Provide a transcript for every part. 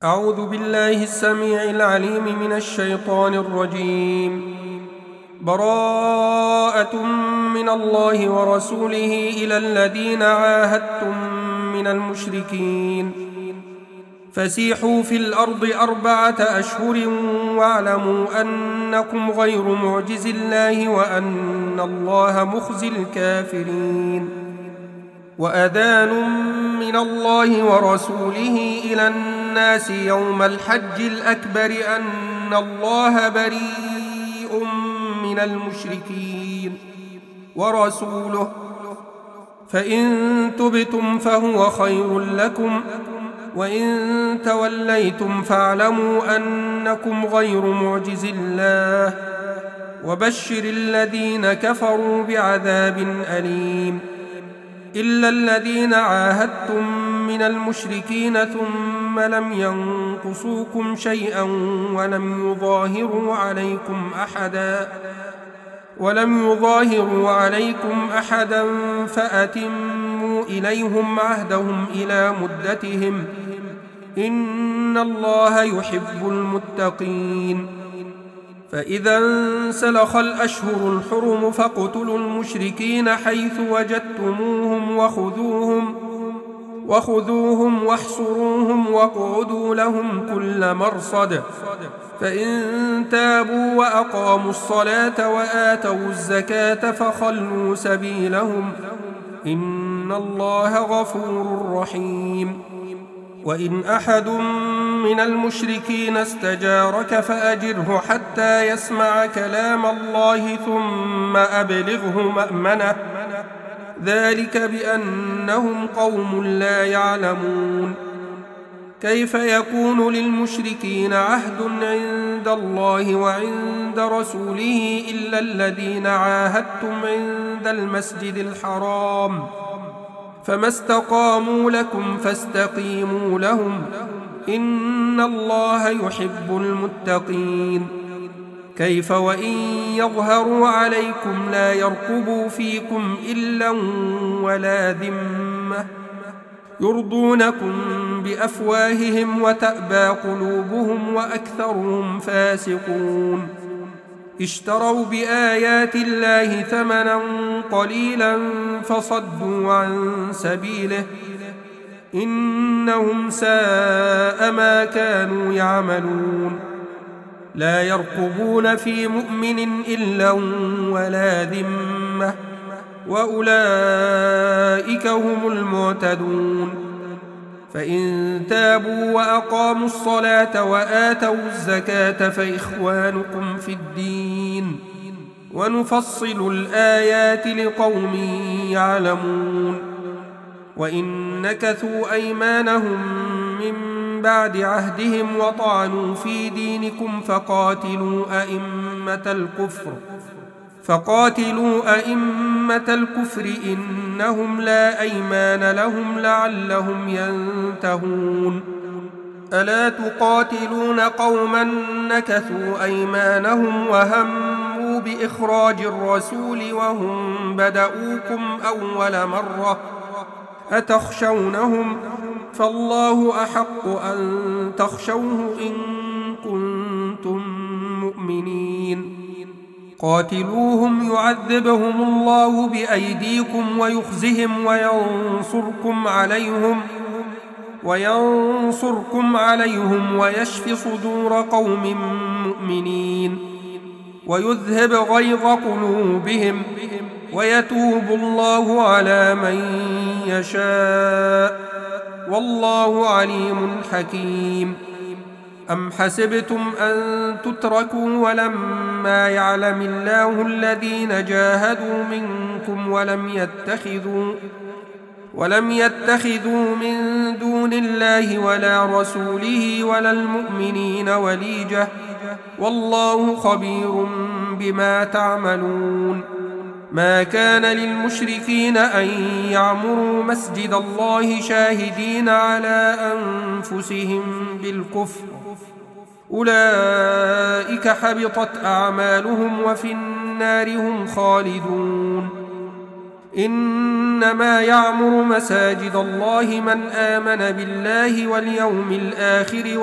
أعوذ بالله السميع العليم من الشيطان الرجيم. براءة من الله ورسوله إلى الذين عاهدتم من المشركين فسيحوا في الأرض 4 أشهر واعلموا أنكم غير معجز الله وأن الله مخزي الكافرين. وأذان من الله ورسوله إلى الناس يوم الحج الأكبر أن الله بريء من المشركين ورسوله فإن تبتم فهو خير لكم وإن توليتم فاعلموا أنكم غير معجز الله وبشر الذين كفروا بعذاب أليم. إلا الذين عاهدتم من المشركين ثم لم ينقصوكم شيئا ولم يظاهروا عليكم أحدا فأتموا إليهم عهدهم إلى مدتهم إن الله يحب المتقين. فإذا انسلخ الأشهر الحرم فاقتلوا المشركين حيث وجدتموهم وخذوهم واحصروهم واقعدوا لهم كل مرصد. فإن تابوا وأقاموا الصلاة وآتوا الزكاة فخلوا سبيلهم إن الله غفور رحيم. وإن أحد من المشركين استجارك فأجره حتى يسمع كلام الله ثم أبلغه مأمنه ذلك بأنهم قوم لا يعلمون. كيف يكون للمشركين عهد عند الله وعند رسوله إلا الذين عاهدتم عند المسجد الحرام فما استقاموا لكم فاستقيموا لهم إن الله يحب المتقين. كيف وإن يظهروا عليكم لا يرقبوا فيكم إلا ولا ذمة يرضونكم بأفواههم وتأبى قلوبهم وأكثرهم فاسقون. اشتروا بآيات الله ثمنا قليلا فصدوا عن سبيله إنهم ساء ما كانوا يعملون. لا يرقبون في مؤمن إلا ولا ذمة وأولئك هم المعتدون. فإن تابوا وأقاموا الصلاة وآتوا الزكاة فإخوانكم في الدين ونفصل الآيات لقوم يعلمون. وإن نكثوا أيمانهم من بعد عهدهم وطعنوا في دينكم فقاتلوا أئمة الكفر إنهم لا أيمان لهم لعلهم ينتهون. ألا تقاتلون قوما نكثوا أيمانهم وهموا بإخراج الرسول وهم بدؤوكم أول مرة أتخشونهم فالله أحق أن تخشوه إن كنتم مؤمنين. قاتلوهم يعذبهم الله بأيديكم ويخزهم وينصركم عليهم ويشف صدور قوم مؤمنين ويذهب غيظ قلوبهم ويتوب الله على من يشاء والله عليم حكيم. أم حسبتم أن تتركوا ولما يعلم الله الذين جاهدوا منكم ولم يتخذوا من دون الله ولا رسوله ولا المؤمنين وليجة والله خبير بما تعملون. ما كان للمشركين أن يعمروا مسجد الله شاهدين على أنفسهم بالكفر أولئك حبطت أعمالهم وفي النار هم خالدون. إنما يعمر مساجد الله من آمن بالله واليوم الآخر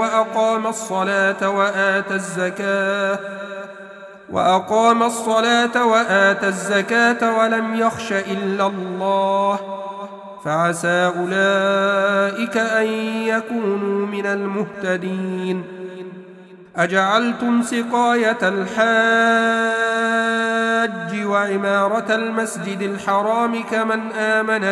وأقام الصلاة وآتى الزكاة ولم يخش إلا الله، فعسى أولئك أن يكونوا من المهتدين. أجعلتم سقاية الحاج وعمارة المسجد الحرام كمن آمن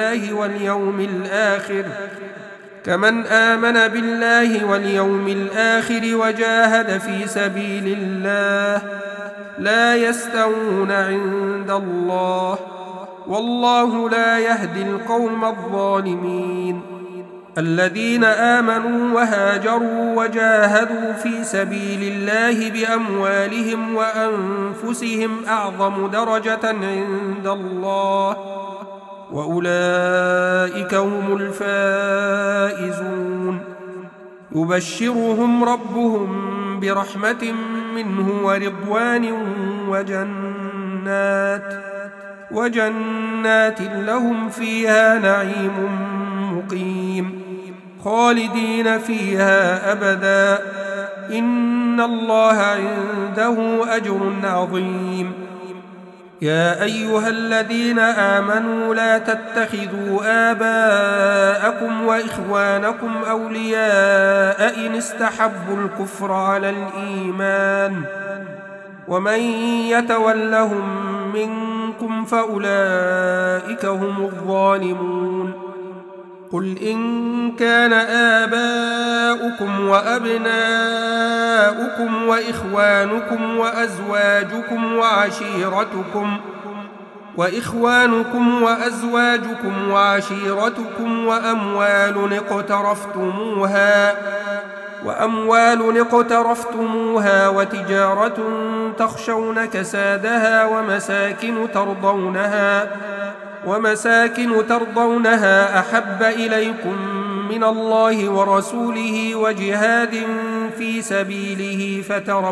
بالله واليوم الآخر وجاهد في سبيل الله، لا يستوون عند الله، والله لا يهدي القوم الظالمين. الذين آمنوا وهاجروا وجاهدوا في سبيل الله بأموالهم وأنفسهم أعظم درجة عند الله، وأولئك هم الفائزون. يبشرهم ربهم برحمة منه ورضوان وجنات لهم فيها نعيم مقيم خالدين فيها أبدا، إن الله عنده أجر عظيم. يا أيها الذين آمنوا لا تتخذوا آباءكم وإخوانكم أولياء إن استحبوا الكفر على الإيمان، ومن يتولهم منكم فأولئك هم الظالمون. قل إن كان آباؤكم وأبناؤكم وإخوانكم وأزواجكم وعشيرتكم وأموال اقترفتموها وتجارة تخشون كسادها ومساكن ترضونها أحب إليكم من الله ورسوله وجهاد في سبيله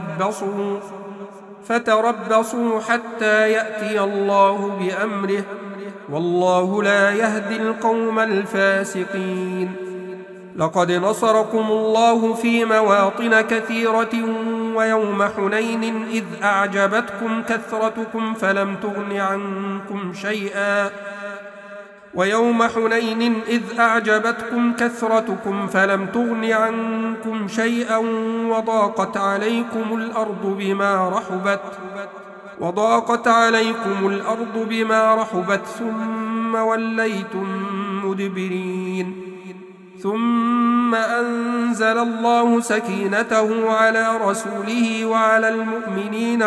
فتربصوا حتى يأتي الله بأمره، والله لا يهدي القوم الفاسقين. لقد نصركم الله في مواطن كثيرة ويوم حنين إذ أعجبتكم كثرتكم فلم تغن عنكم شيئا وضاقت عليكم الأرض بما رحبت ثم وليتم مدبرين. ثم أنزل الله سكينته على رسوله وعلى المؤمنين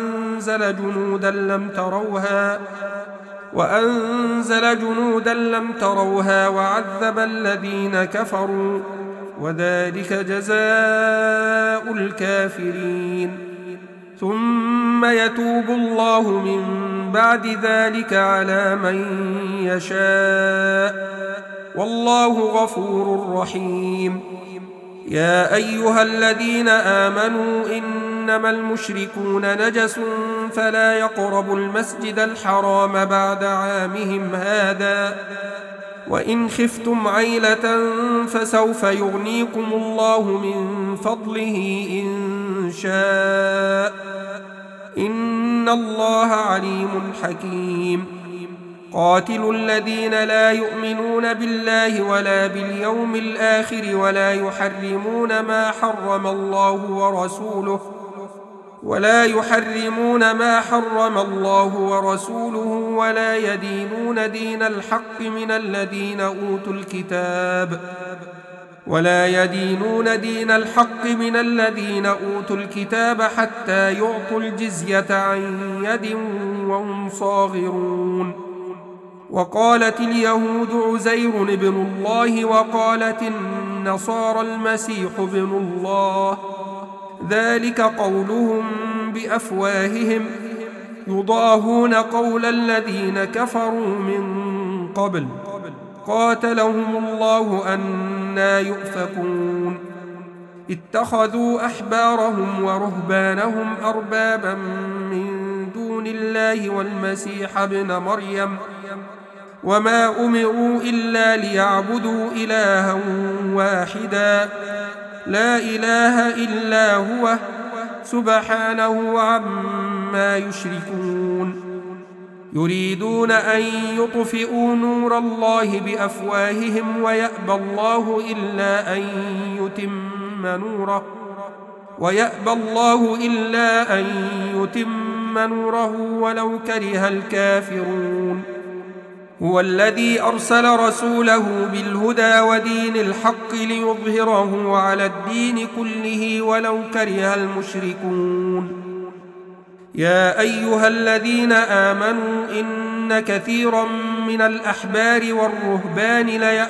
وأنزل جنودا لم تروها وعذب الذين كفروا، وذلك جزاء الكافرين. ثم يتوب الله من بعد ذلك على من يشاء، والله غفور رحيم. يا أيها الذين آمنوا إنما المشركون نجس فلا يقربوا المسجد الحرام بعد عامهم هذا، وإن خفتم عيلة فسوف يغنيكم الله من فضله إن شاء، إن الله عليم حكيم. قاتلوا الذين لا يؤمنون بالله ولا باليوم الآخر ولا يحرمون ما حرم الله ورسوله ولا يدينون دين الحق من الذين أوتوا الكتاب حتى يعطوا الجزية عن يد وهم صاغرون. وقالت اليهود عزير ابن الله وقالت النصارى المسيح ابن الله، ذلك قولهم بأفواههم يضاهون قول الذين كفروا من قبل، قاتلهم الله أنى يؤفكون. اتخذوا أحبارهم ورهبانهم أربابا من دون دون الله والمسيح ابن مريم وما أمروا إلا ليعبدوا إلها واحدا لا إله إلا هو سبحانه عما يشركون يريدون أن يطفئوا نور الله بأفواههم ويأبى الله إلا أن يتم نوره ولو كره الكافرون هو الذي أرسل رسوله بالهدى ودين الحق ليظهره على الدين كله ولو كره المشركون يا أيها الذين آمنوا إن كثيرا من الأحبار والرهبان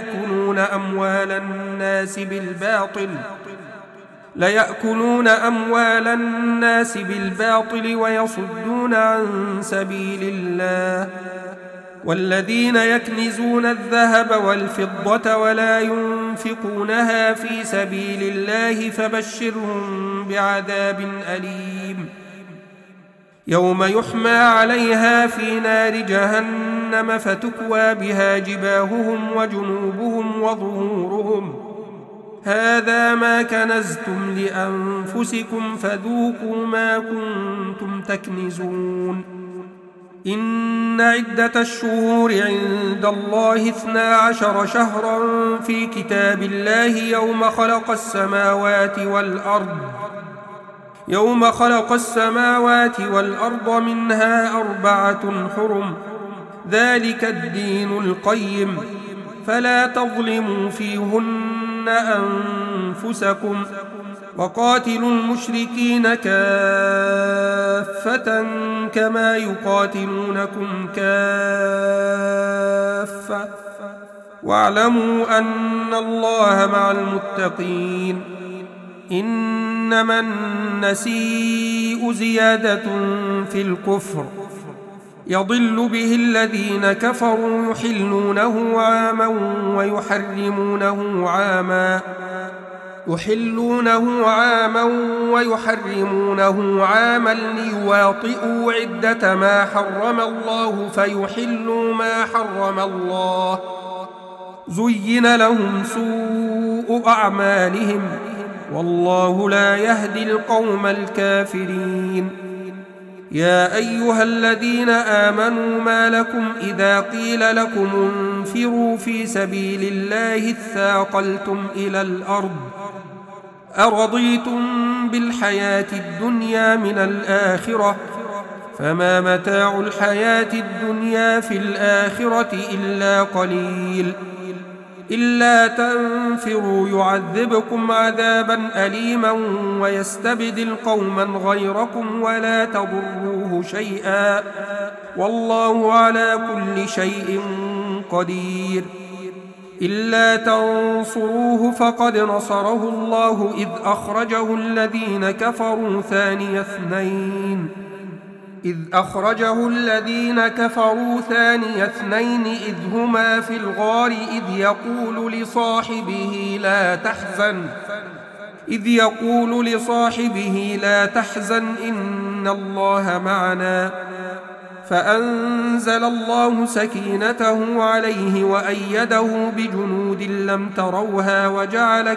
ليأكلون أموال الناس بالباطل ويصدون عن سبيل الله والذين يكنزون الذهب والفضة ولا ينفقونها في سبيل الله فبشرهم بعذاب أليم يوم يحمى عليها في نار جهنم فتكوى بها جباههم وجنوبهم وظهورهم هذا ما كنزتم لأنفسكم فذوقوا ما كنتم تكنزون إن عدة الشهور عند الله 12 شهرا في كتاب الله يوم خلق السماوات والأرض منها 4 حرم ذلك الدين القيم فلا تظلموا فيهن أنفسكم وقاتلوا المشركين كافة كما يقاتلونكم كافة واعلموا أن الله مع المتقين إنما النسيء زيادة في الكفر يضل به الذين كفروا يحلونه عاما ويحرمونه عاما ليواطئوا عدة ما حرم الله فيحلوا ما حرم الله زين لهم سوء أعمالهم والله لا يهدي القوم الكافرين يا أيها الذين آمنوا ما لكم إذا قيل لكم انفروا في سبيل الله اثاقلتم إلى الأرض أرضيتم بالحياة الدنيا من الآخرة فما متاع الحياة الدنيا في الآخرة إلا قليل إلا تنفروا يعذبكم عذابا أليما ويستبدل قوما غيركم ولا تضروه شيئا والله على كل شيء قدير إلا تنصروه فقد نصره الله إذ أخرجه الذين كفروا ثاني اثنين إذ هما في الغار إذ يقول لصاحبه لا تحزن إن الله معنا فأنزل الله سكينته عليه وأيده بجنود لم تروها وجعل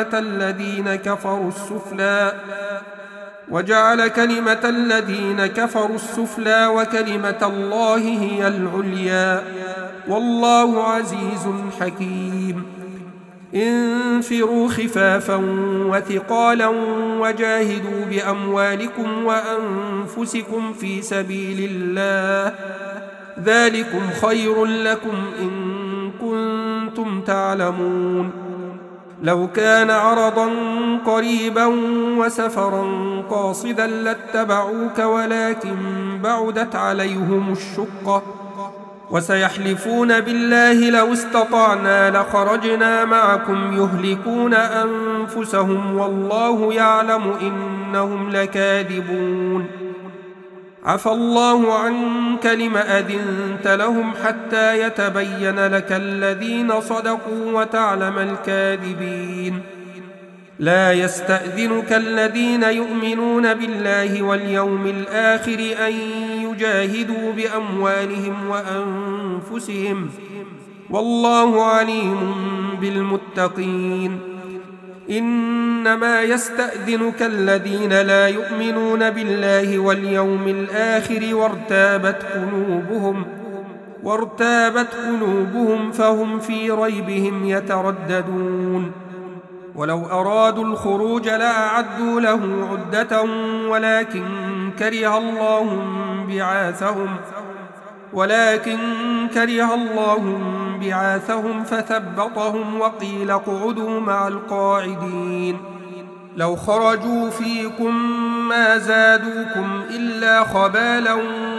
كلمة الذين كفروا السفلى وكلمة الله هي العليا والله عزيز حكيم انفروا خفافا وثقالا وجاهدوا بأموالكم وأنفسكم في سبيل الله ذلكم خير لكم إن كنتم تعلمون لو كان عرضا قريبا وسفرا قاصدا لاتبعوك ولكن بعدت عليهم الشقة وسيحلفون بالله لو استطعنا لخرجنا معكم يهلكون أنفسهم والله يعلم إنهم لكاذبون عفى الله عنك لم أذنت لهم حتى يتبين لك الذين صدقوا وتعلم الكاذبين لا يستأذنك الذين يؤمنون بالله واليوم الآخر أن ليجاهدوا بأموالهم وأنفسهم، والله عليم بالمتقين. إنما يستأذنك الذين لا يؤمنون بالله واليوم الآخر وارتابت قلوبهم فهم في ريبهم يترددون. ولو أرادوا الخروج لأعدوا له عدة ولكن كره الله بعاثهم فثبطهم وقيل اقعدوا مع القاعدين. لو خرجوا فيكم ما زادوكم إلا خبالا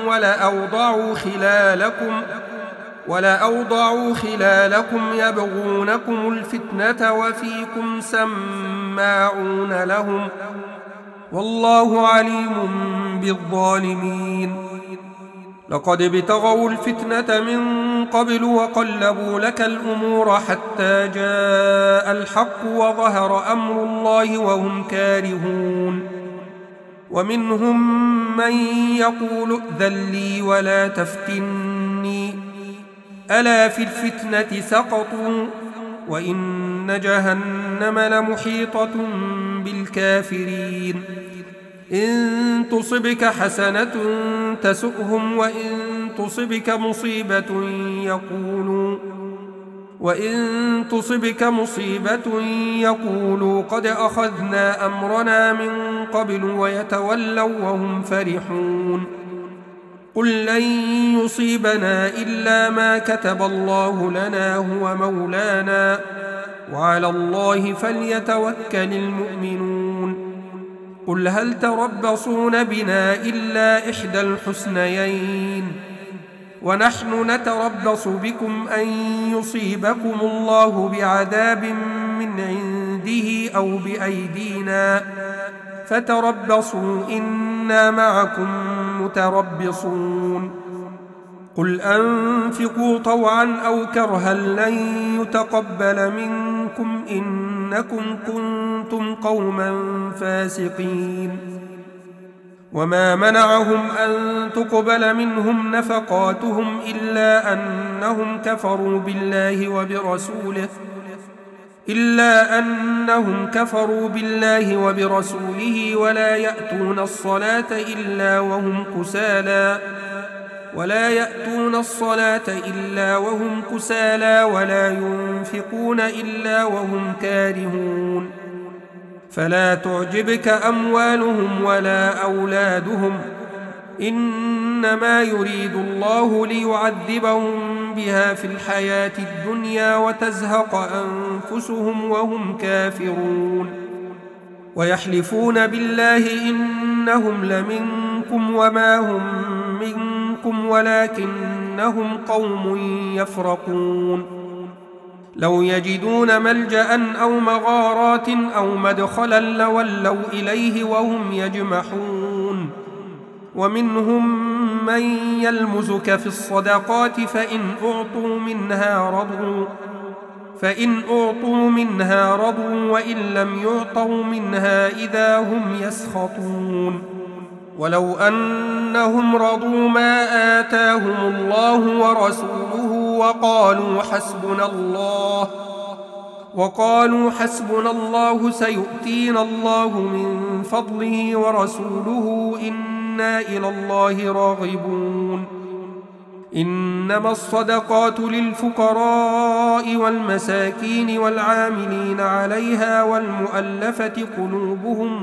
ولأوضعوا خلالكم يبغونكم الفتنة وفيكم سماعون لهم، والله عليم بالظالمين. لقد ابتغوا الفتنة من قبل وقلبوا لك الأمور حتى جاء الحق وظهر أمر الله وهم كارهون. ومنهم من يقول ائذن لي ولا تفتني، ألا في الفتنة سقطوا وإن جهنم لمحيطة بالكافرين. إن تصبك حسنة تسؤهم وإن تصبك مصيبة يقولوا قد أخذنا أمرنا من قبل ويتولوا وهم فرحون. قل لن يصيبنا إلا ما كتب الله لنا هو مولانا وعلى الله فليتوكل المؤمنون. قل هل تربصون بنا إلا إحدى الحسنيين ونحن نتربص بكم أن يصيبكم الله بعذاب من عنده أو بأيدينا فتربصوا إنا معكم متربصون. قل أنفقوا طوعا أو كرها لن يتقبل منكم إنكم كنتم قوما فاسقين. وما منعهم أن تقبل منهم نفقاتهم إلا أنهم كفروا بالله وبرسوله ولا يأتون الصلاة إلا وهم كسالى ولا ينفقون إلا وهم كارهون. فلا تعجبك أموالهم ولا أولادهم، إنما يريد الله ليعذبهم بها في الحياة الدنيا وتزهق أنفسهم وهم كافرون. ويحلفون بالله إنهم لمنكم وما هم منكم ولكنهم قوم يفرقون. لو يجدون ملجأ أو مغارات أو مدخلا لولوا إليه وهم يجمحون. ومنهم من يلمزك في الصدقات فإن أعطوا منها رضوا وإن لم يعطوا منها إذا هم يسخطون. ولو أنهم رضوا ما آتاهم الله ورسوله وقالوا حسبنا الله سيؤتينا الله من فضله ورسوله إنا إلى الله راغبون. إنما الصدقات للفقراء والمساكين والعاملين عليها والمؤلفة قلوبهم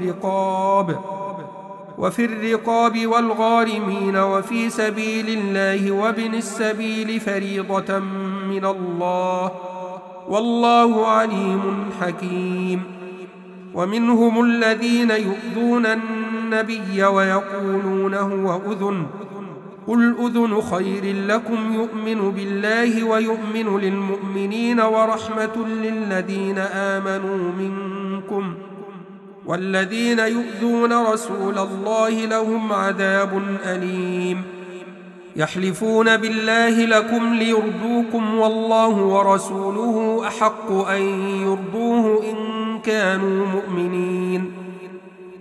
وفي الرقاب والغارمين وفي سبيل الله وابن السبيل فريضة من الله والله عليم حكيم. ومنهم الذين يؤذون النبي ويقولون هو أذن، قل أذن خير لكم يؤمن بالله ويؤمن للمؤمنين ورحمة للذين آمنوا منكم، والذين يؤذون رسول الله لهم عذاب أليم. يحلفون بالله لكم ليرضوكم والله ورسوله أحق أن يرضوه إن كانوا مؤمنين.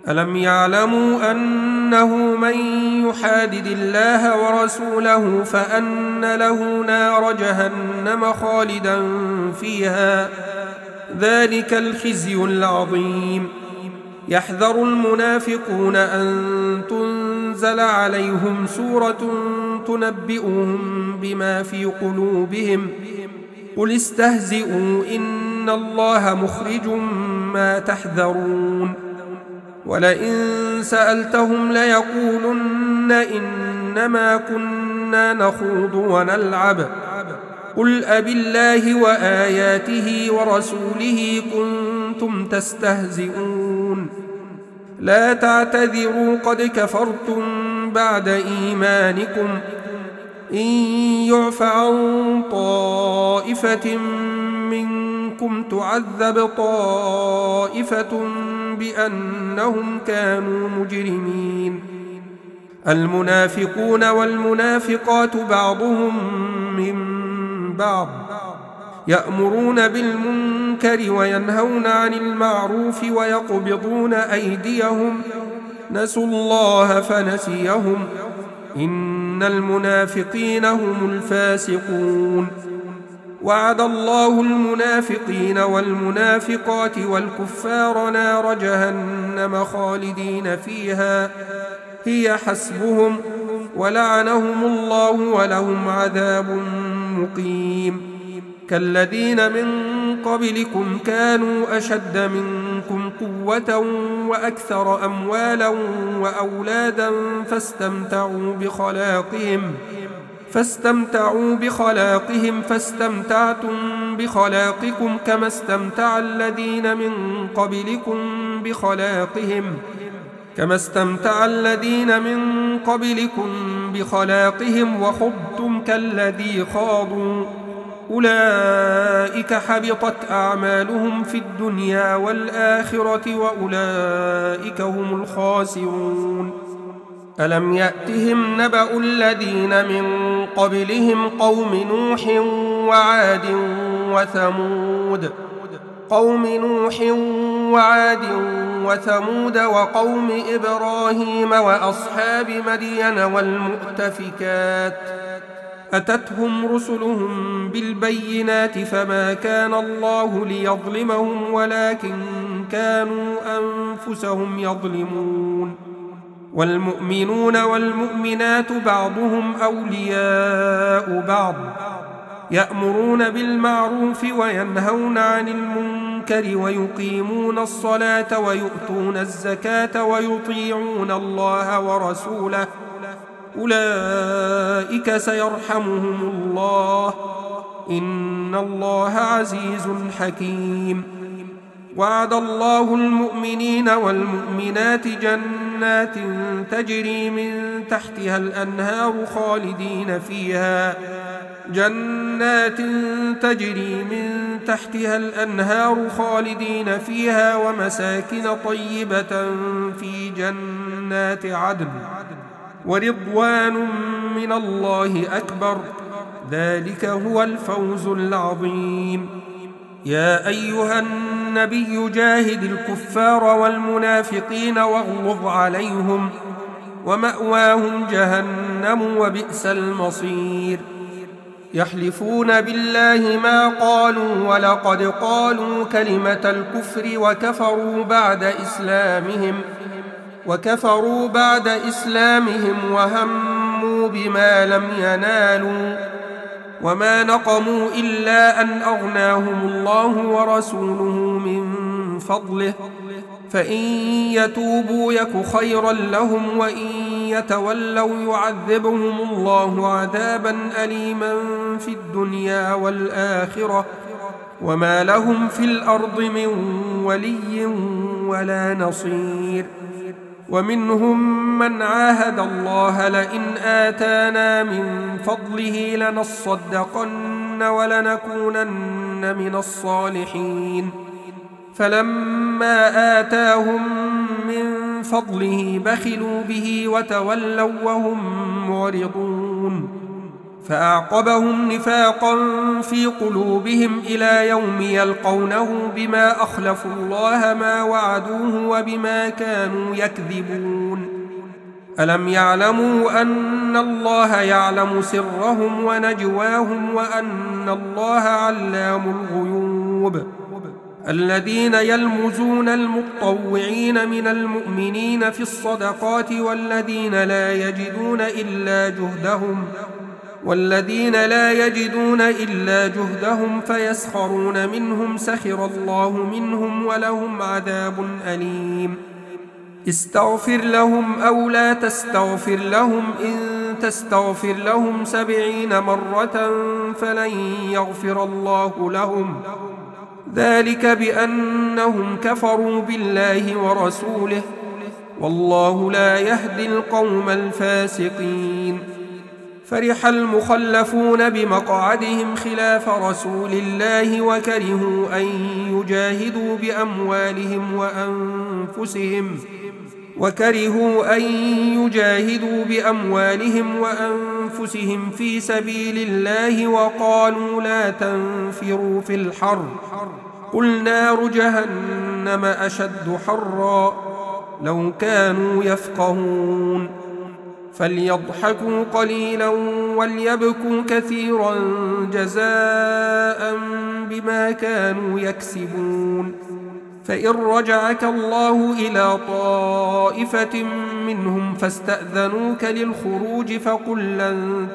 ألم يعلموا أنه من يحادد الله ورسوله فأن له نار جهنم خالدا فيها ذلك الخزي العظيم. يحذر المنافقون أن تنزل عليهم سورة تنبئهم بما في قلوبهم قل استهزئوا إن الله مخرج ما تحذرون. ولئن سألتهم ليقولن إنما كنا نخوض ونلعب قل أبالله وآياته ورسوله كنتم تستهزئون لا تعتذروا قد كفرتم بعد إيمانكم إن يعف عن طائفة منكم تعذب طائفة بأنهم كانوا مجرمين. المنافقون والمنافقات بعضهم من بعض يأمرون بالمنكر وينهون عن المعروف ويقبضون أيديهم نسوا الله فنسيهم إن المنافقين هم الفاسقون. وعد الله المنافقين والمنافقات والكفار نار جهنم خالدين فيها هي حسبهم ولعنهم الله ولهم عذاب مقيم. كالذين من قبلكم كانوا أشد منكم قوة وأكثر أموالا وأولادا فاستمتعوا بخلاقهم فاستمتعتم بخلاقكم كما استمتع الذين من قبلكم بخلاقهم وخضتم كالذي خاضوا أولئك حبطت أعمالهم في الدنيا والآخرة وأولئك هم الخاسرون. ألم يأتهم نبأ الذين من قبلهم قوم نوح وعاد وثمود وقوم إبراهيم وأصحاب مدين والمؤتفكات أتتهم رسلهم بالبينات فما كان الله ليظلمهم ولكن كانوا أنفسهم يظلمون. والمؤمنون والمؤمنات بعضهم أولياء بعض يأمرون بالمعروف وينهون عن المنكر ويقيمون الصلاة ويؤتون الزكاة ويطيعون الله ورسوله أولئك سيرحمهم الله إن الله عزيز حكيم. وعد الله المؤمنين والمؤمنات جنات تجري من تحتها الأنهار خالدين فيها ومساكن طيبة في جنات عدن ورضوان من الله أكبر ذلك هو الفوز العظيم. يا أيها النبي جاهد الكفار والمنافقين واغلظ عليهم ومأواهم جهنم وبئس المصير. يحلفون بالله ما قالوا ولقد قالوا كلمة الكفر وكفروا بعد إسلامهم وهموا بما لم ينالوا وما نقموا إلا أن أغناهم الله ورسوله من فضله فإن يتوبوا يك خيرا لهم وإن يتولوا يعذبهم الله عذابا أليما في الدنيا والآخرة وما لهم في الأرض من ولي ولا نصير. ومنهم من عاهد الله لئن آتانا من فضله لنصدقن ولنكونن من الصالحين فلما آتاهم من فضله بخلوا به وتولوا وهم معرضون فأعقبهم نفاقا في قلوبهم إلى يوم يلقونه بما أخلفوا الله ما وعدوه وبما كانوا يكذبون. ألم يعلموا أن الله يعلم سرهم ونجواهم وأن الله علام الغيوب؟ الذين يلمزون المطوعين من المؤمنين في الصدقات والذين لا يجدون إلا جهدهم فيسخرون منهم سخر الله منهم ولهم عذاب أليم. استغفر لهم أو لا تستغفر لهم إن تستغفر لهم 70 مرة فلن يغفر الله لهم، ذلك بأنهم كفروا بالله ورسوله، والله لا يهدي القوم الفاسقين. فرح المخلفون بمقعدهم خلاف رسول الله وكرهوا أن يجاهدوا بأموالهم وأنفسهم في سبيل الله وقالوا لا تنفروا في الحر قل نار جهنم أشد حرا لو كانوا يفقهون. فليضحكوا قليلا وليبكوا كثيرا جزاء بما كانوا يكسبون. فإن رجعك الله إلى طائفة منهم فاستأذنوك للخروج فقل لن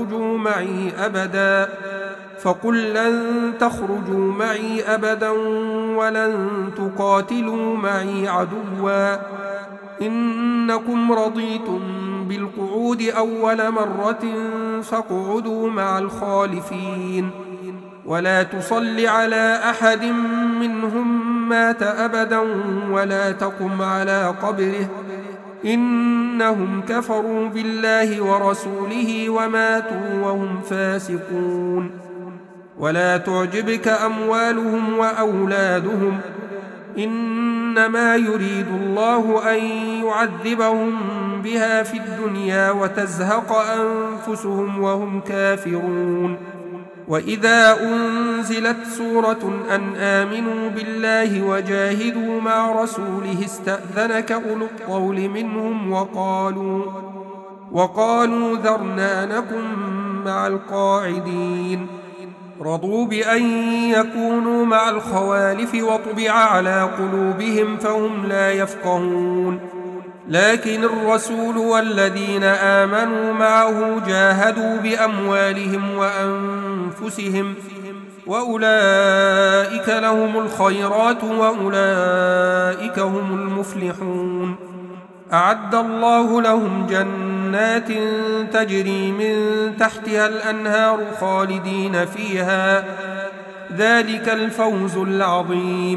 تخرجوا معي أبدا ولن تقاتلوا معي عدوا، إنكم رضيتم بالقعود أول مرة فاقعدوا مع الخالفين، ولا تصل على أحد منهم مات أبدا ولا تقم على قبره، إنهم كفروا بالله ورسوله وماتوا وهم فاسقون. ولا تعجبك أموالهم وأولادهم، إنما يريد الله أن يعذبهم بها في الدنيا وتزهق أنفسهم وهم كافرون. وإذا أنزلت سورة أن آمنوا بالله وجاهدوا مع رسوله استأذنك أولو الطول منهم وقالوا ذرنا نكن مع القاعدين. رضوا بأن يكونوا مع الخوالف وطبع على قلوبهم فهم لا يفقهون. لكن الرسول والذين آمنوا معه جاهدوا بأموالهم وأنفسهم وأولئك لهم الخيرات وأولئك هم المفلحون. أعد الله لهم جنات تجري من تحتها الأنهار خالدين فيها، ذلك الفوز العظيم.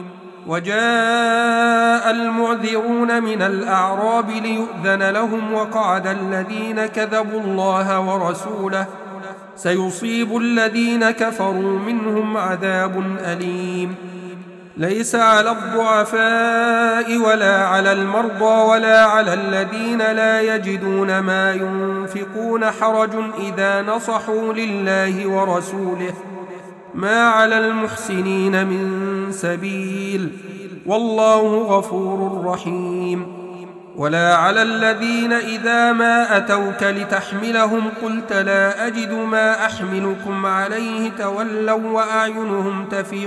وجاء المعذرون من الأعراب ليؤذن لهم وقعد الذين كذبوا الله ورسوله، سيصيب الذين كفروا منهم عذاب أليم. ليس على الضعفاء ولا على المرضى ولا على الذين لا يجدون ما ينفقون حرج إذا نصحوا لله ورسوله، ما على المحسنين من سبيل، والله غفور رحيم. ولا على الذين إذا ما أتوك لتحملهم قلت لا أجد ما أحملكم عليه تولوا وأعينهم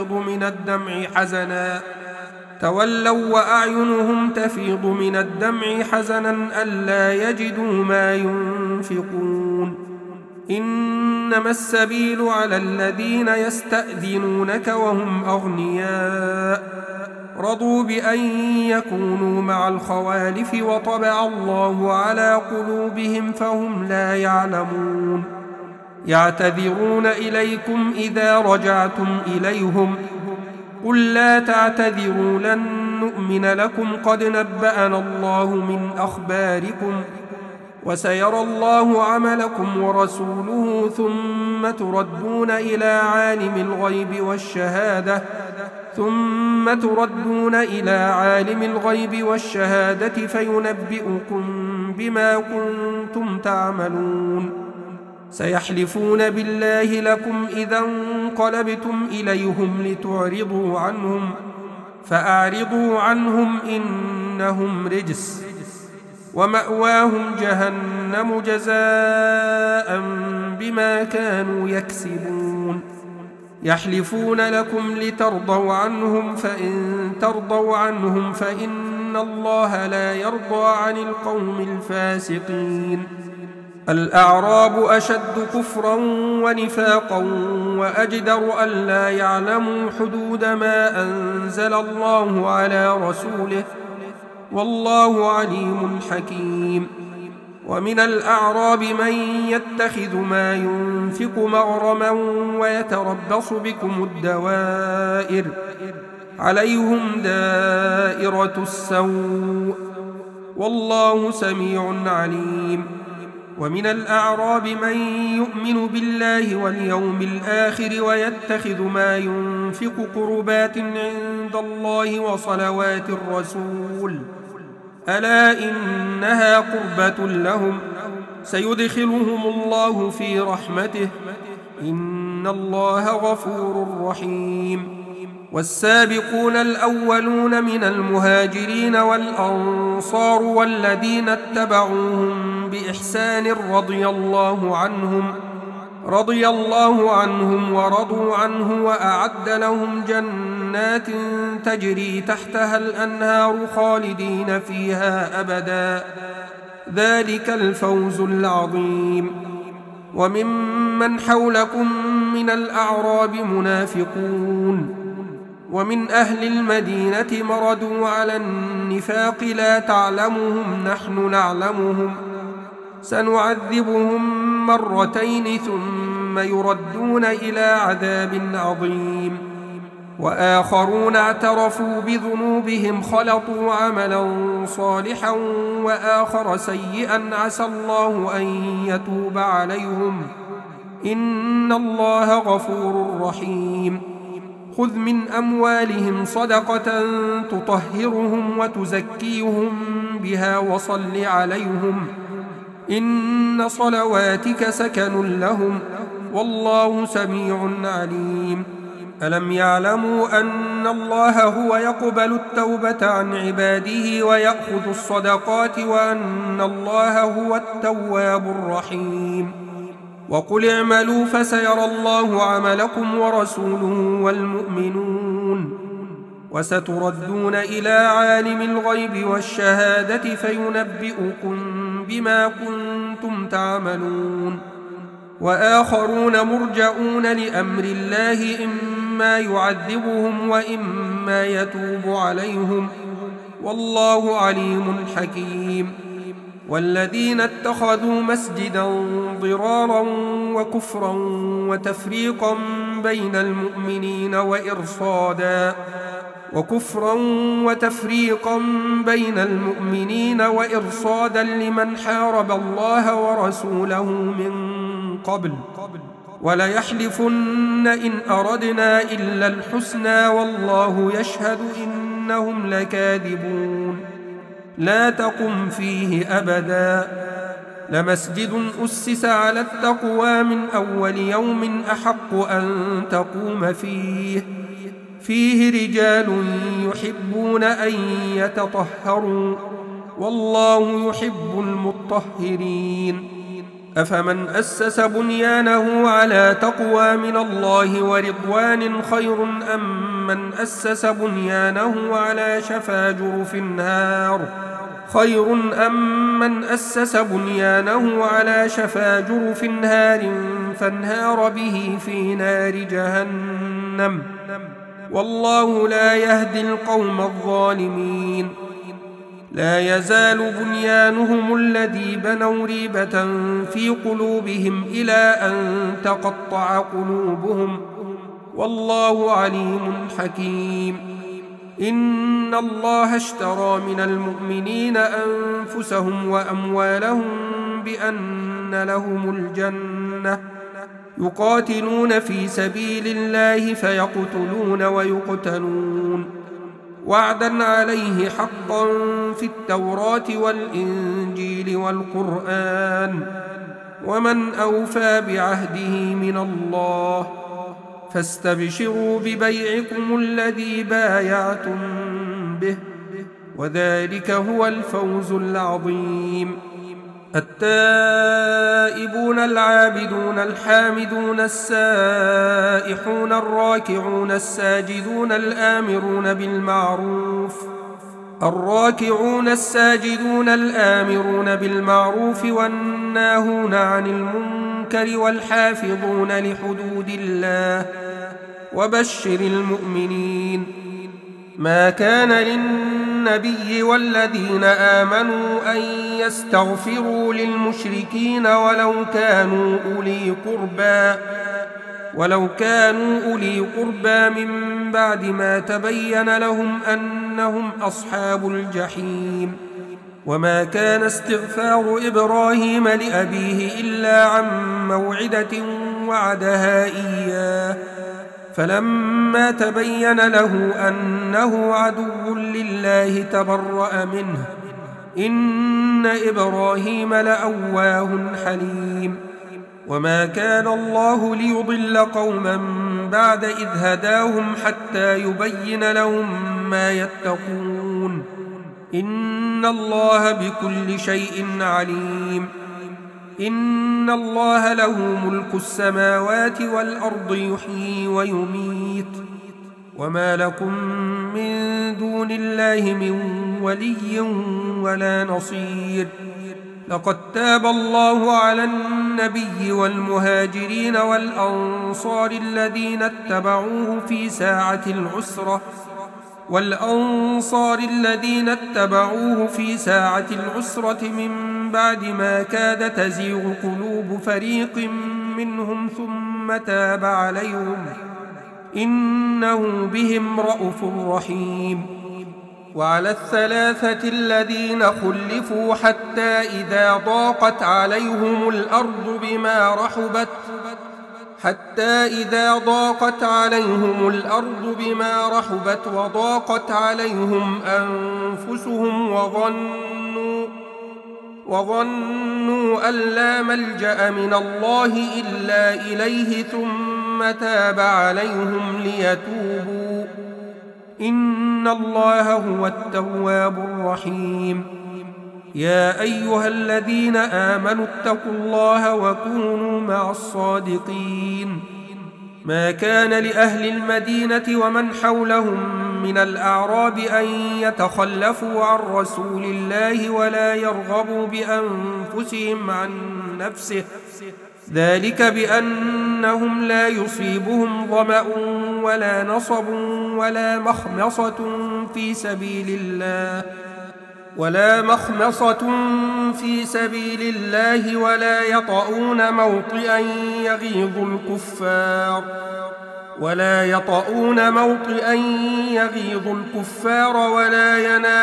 تفيض من الدمع حزنا ألا يجدوا ما ينفقون. إنما السبيل على الذين يستأذنونك وهم أغنياء رضوا بأن يكونوا مع الخوالف وطبع الله على قلوبهم فهم لا يعلمون. يعتذرون إليكم إذا رجعتم إليهم قل لا تعتذروا لن نؤمن لكم قد نبأنا الله من أخباركم وسيرى الله عملكم ورسوله ثم تردون إلى عالم الغيب والشهادة فينبئكم بما كنتم تعملون. سيحلفون بالله لكم إذا انقلبتم إليهم لتعرضوا عنهم فأعرضوا عنهم إنهم رجس ومأواهم جهنم جزاء بما كانوا يكسبون يحلفون لكم لترضوا عنهم فإن ترضوا عنهم فإن الله لا يرضى عن القوم الفاسقين الأعراب أشد كفرا ونفاقا وأجدر ألا يعلموا حدود ما أنزل الله على رسوله والله عليم حكيم ومن الأعراب من يتخذ ما ينفق مغرما ويتربص بكم الدوائر عليهم دائرة السوء والله سميع عليم ومن الأعراب من يؤمن بالله واليوم الآخر ويتخذ ما ينفق قربات عند الله وصلوات الرسول ألا إنها قربة لهم سيدخلهم الله في رحمته إن الله غفور رحيم والسابقون الأولون من المهاجرين والأنصار والذين اتبعوهم بإحسان رضي الله عنهم ورضوا عنه وأعد لهم جنات تجري تحتها الأنهار خالدين فيها أبدا ذلك الفوز العظيم وممن حولكم من الأعراب منافقون ومن أهل المدينة مردوا على النفاق لا تعلمهم نحن نعلمهم سنعذبهم مرتين ثم يردون إلى عذاب عظيم وآخرون اعترفوا بذنوبهم خلطوا عملا صالحا وآخر سيئا عسى الله أن يتوب عليهم إن الله غفور رحيم خذ من أموالهم صدقة تطهرهم وتزكيهم بها وصل عليهم إن صلواتك سكن لهم والله سميع عليم ألم يعلموا أن الله هو يقبل التوبة عن عباده ويأخذ الصدقات وأن الله هو التواب الرحيم وقل اعملوا فسيرى الله عملكم ورسوله والمؤمنون وستردون إلى عالم الغيب والشهادة فينبئكم بما كنتم تعملون وآخرون مرجؤون لأمر الله إما يعذبهم وإما يتوب عليهم والله عليم حكيم والذين اتخذوا مسجدا ضرارا وكفرا وتفريقا بين المؤمنين وإرصادا لمن حارب الله ورسوله من قبل وليحلفن إن أردنا إلا الحسنى والله يشهد إنهم لكاذبون لا تقم فيه أبدا لمسجد أسس على التقوى من أول يوم أحق أن تقوم فيه رجال يحبون أن يتطهروا والله يحب المطهرين أفمن أسس بنيانه على تقوى من الله ورضوان خير أم من أسس بنيانه على شفا جرف نار فانهار به في نار جهنم والله لا يهدي القوم الظالمين لا يزال بنيانهم الذي بنوا ريبة في قلوبهم إلى أن تقطع قلوبهم والله عليم حكيم إن الله اشترى من المؤمنين أنفسهم وأموالهم بأن لهم الجنة يقاتلون في سبيل الله فيقتلون ويقتلون وعدا عليه حقا في التوراة والإنجيل والقرآن ومن أوفى بعهده من الله، فاستبشروا ببيعكم الذي بايعتم به، وذلك هو الفوز العظيم. التائبون العابدون الحامدون السائحون الراكعون الساجدون الآمرون بالمعروف والناهون عن المنكر والحافظون لحدود الله، وبشر المؤمنين. ما كان للنبي والذين آمنوا أن يستغفروا للمشركين ولو كانوا أولي قربى من بعد ما تبين لهم أنهم أصحاب الجحيم. وما كان استغفار إبراهيم لأبيه إلا عن موعدة وعدها إياه، فلما تبين له أنه عدو لله تبرأ منه، إن إبراهيم لأواه حليم. وما كان الله ليضل قوما بعد إذ هداهم حتى يبين لهم ما يتقون، إن الله بكل شيء عليم. إن الله له ملك السماوات والأرض يحيي ويميت، وما لكم من دون الله من ولي ولا نصير. لقد تاب الله على النبي والمهاجرين والأنصار الذين اتبعوه في ساعة العسرة من بعد ما كاد تزيغ قلوب فريق منهم ثم تاب عليهم، إنه بهم رءوف رحيم. وعلى الثلاثة الذين خلفوا حتى إذا ضاقت عليهم الأرض بما رحبت وضاقت عليهم أنفسهم وظنوا أن لا ملجأ من الله إلا إليه ثم تاب عليهم ليتوبوا، إن الله هو التواب الرحيم. يا أيها الذين آمنوا اتقوا الله وكونوا مع الصادقين. ما كان لأهل المدينة ومن حولهم من الأعراب أن يتخلفوا عن رسول الله ولا يرغبوا بأنفسهم عن نفسه، ذلك بأنهم لا يصيبهم ظمأ ولا نصب ولا مخمصة في سبيل الله ولا يطؤون موطئا يغيظ الكفار ولا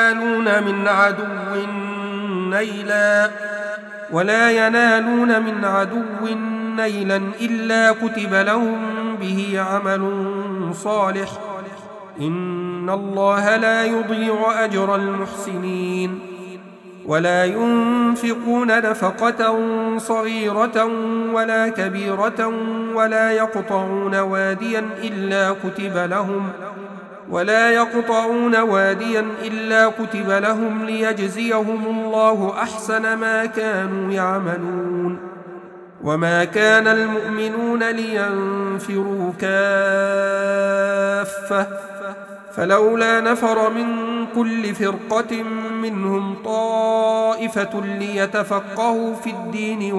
ينالون من عدو نيلا إلا كتب لهم به عمل صالح، إن الله لا يضيع أجر المحسنين. ولا ينفقون نفقة صغيرة ولا كبيرة ولا يقطعون واديا إلا كتب لهم ليجزيهم الله أحسن ما كانوا يعملون. وما كان المؤمنون لينفروا كافة، فلولا نفر من كل فرقة منهم طائفة ليتفقهوا في الدين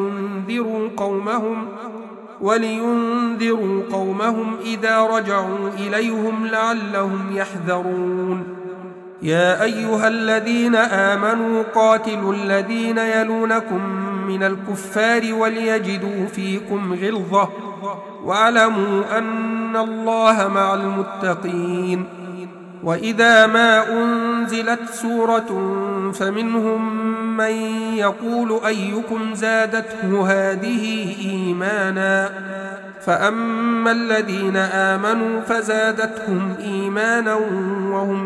ولينذروا قومهم إذا رجعوا إليهم لعلهم يحذرون. يا أيها الذين آمنوا قاتلوا الذين يلونكم من الكفار وليجدوا فيكم غلظة، واعلموا أن الله مع المتقين. وإذا ما أنزلت سورة فمنهم من يقول أيكم زادته هذه إيمانا، فأما الذين آمنوا فزادتهم إيمانا وهم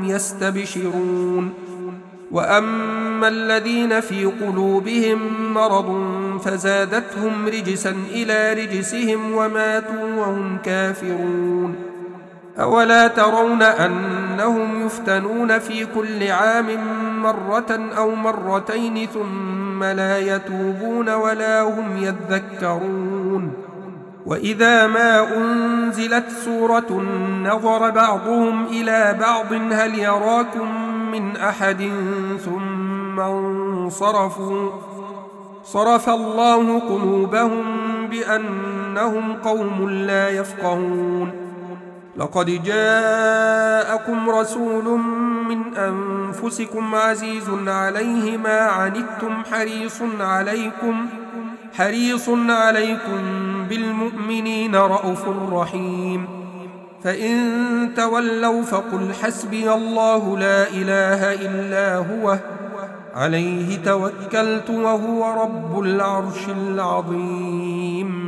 يستبشرون، وأما الذين في قلوبهم مرض فزادتهم رجسا إلى رجسهم وماتوا وهم كافرون أولا ترون أنهم يفتنون في كل عام مرة أو مرتين ثم لا يتوبون ولا هم يذكرون وإذا ما أنزلت سورة نظر بعضهم إلى بعض هل يراكم من أحد ثم انصرفوا صرف الله قلوبهم بأنهم قوم لا يفقهون لقد جاءكم رسول من أنفسكم عزيز عليه ما عنتم حريص عليكم بالمؤمنين رءوف رحيم فإن تولوا فقل حسبي الله لا إله إلا هو عليه توكلت وهو رب العرش العظيم